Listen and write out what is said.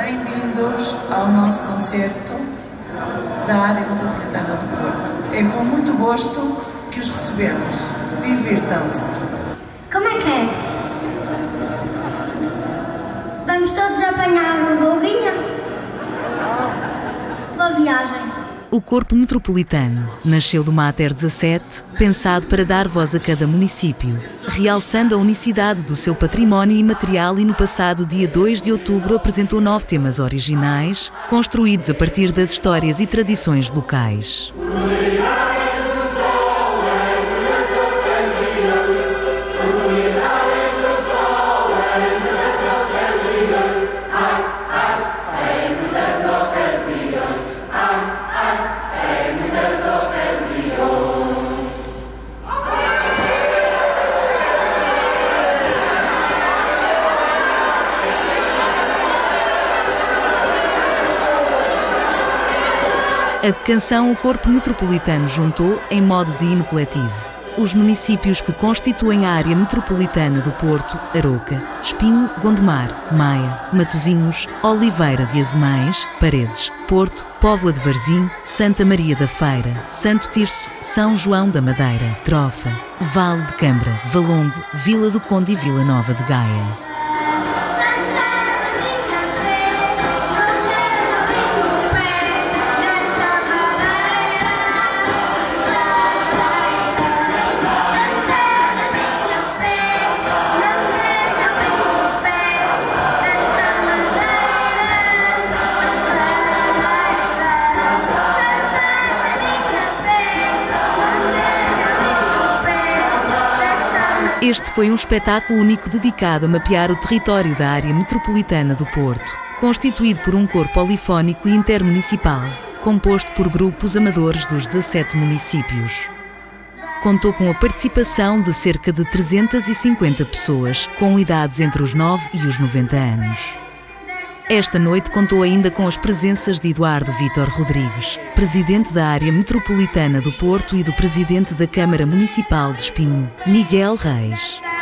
Bem-vindos ao nosso concerto da área metropolitana do Porto. É com muito gosto que os recebemos. Divirtam-se. Como é que é? Vamos todos apanhar uma bolinha? Boa viagem. O Corpo Metropolitano nasceu do Mater 17, pensado para dar voz a cada município, realçando a unicidade do seu património imaterial, e no passado dia 2 de outubro apresentou 9 temas originais, construídos a partir das histórias e tradições locais. A canção O Corpo Metropolitano juntou, em modo de hino coletivo, os municípios que constituem a área metropolitana do Porto: Aroca, Espinho, Gondomar, Maia, Matosinhos, Oliveira de Azemais, Paredes, Porto, Póvoa de Varzim, Santa Maria da Feira, Santo Tirso, São João da Madeira, Trofa, Vale de Cambra, Valongo, Vila do Conde e Vila Nova de Gaia. Este foi um espetáculo único dedicado a mapear o território da área metropolitana do Porto, constituído por um coro polifónico e intermunicipal, composto por grupos amadores dos 17 municípios. Contou com a participação de cerca de 350 pessoas, com idades entre os 9 e os 90 anos. Esta noite contou ainda com as presenças de Eduardo Vítor Rodrigues, presidente da área metropolitana do Porto, e do presidente da Câmara Municipal de Espinho, Miguel Reis.